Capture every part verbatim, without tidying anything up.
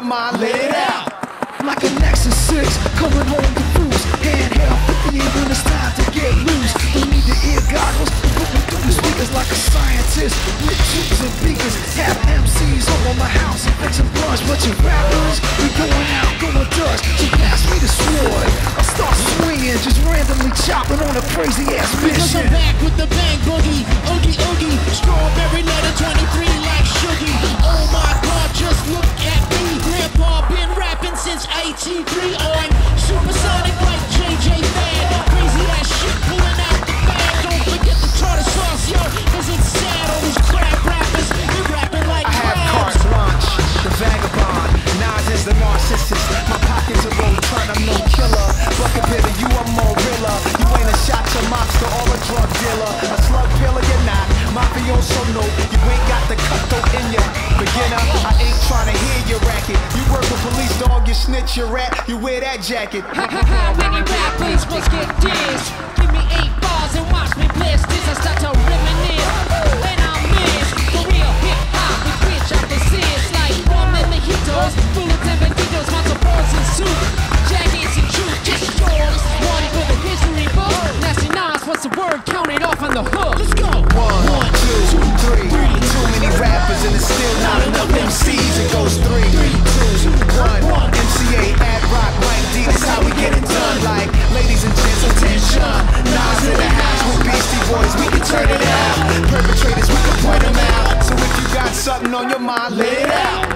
mind, let it out. Like a Nexus six, coming home to cruise. Handheld fifty-eight when it's time to get loose. Don't need the ear goggles, put me through the speakers like a scientist. With tubes and beakers, have M Cs over my house and fixing blunts. But you rappers, we going out, going Dutch. So pass me the sword, I'll start swinging, just randomly chopping on a crazy ass mission. Because I'm back with the bang boogie, oogie oogie, strawberry letter twenty-three like Shuggy. Oh my God, just look at me, Grandpa been rapping since eighty-three. I'm supersonic like J J Fan. Crazy ass shit pulling out the bag. Don't forget the tartar sauce, yo, cause it's sad. All these crap rappers, they rapping like I have crabs. carte blanche, the vagabond. Nas is the narcissist. My pockets are roll turn, I'm no killer. But compared to you, I'm more realer. You ain't a shot to mobster or a drug dealer. A slug killer, you're not. Mafioso, no. You ain't got the cutthroat in ya. Beginner, I ain't trying to hear your racket. You work with police, dog, you snitch, your rat. You wear that jacket. Ha ha ha, many rappers must get dissed. Give me eight bars and watch me blitz this. I start to reminisce when I miss. For real hip hop with bitch I persist. Like rum and mojitos, bullets and banditos, matzo balls and soup. Jackets and truth, just yours. One for the history book. Nasty Nas, what's the word? Count it off on the hook. Let's go. One, One two, two, three. three. Too many rappers and it's still not enough M Cs. It goes three, three two, one. M C A at rock, Mike D. This how we get it done. Like ladies and gents, attention. Nas in the house with Beastie Boys, we can turn it out. Perpetrators, we can point them out. So if you got something on your mind, let it out.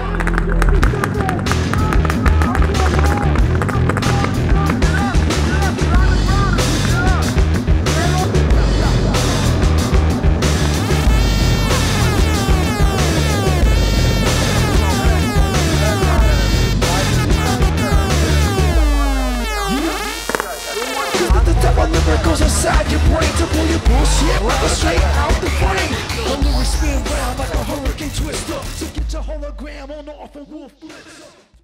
Goes inside your brain to pull your bullshit rapper straight out the frame. The lyrics spin round like a hurricane twister. So get your hologram on off and wolf blitz.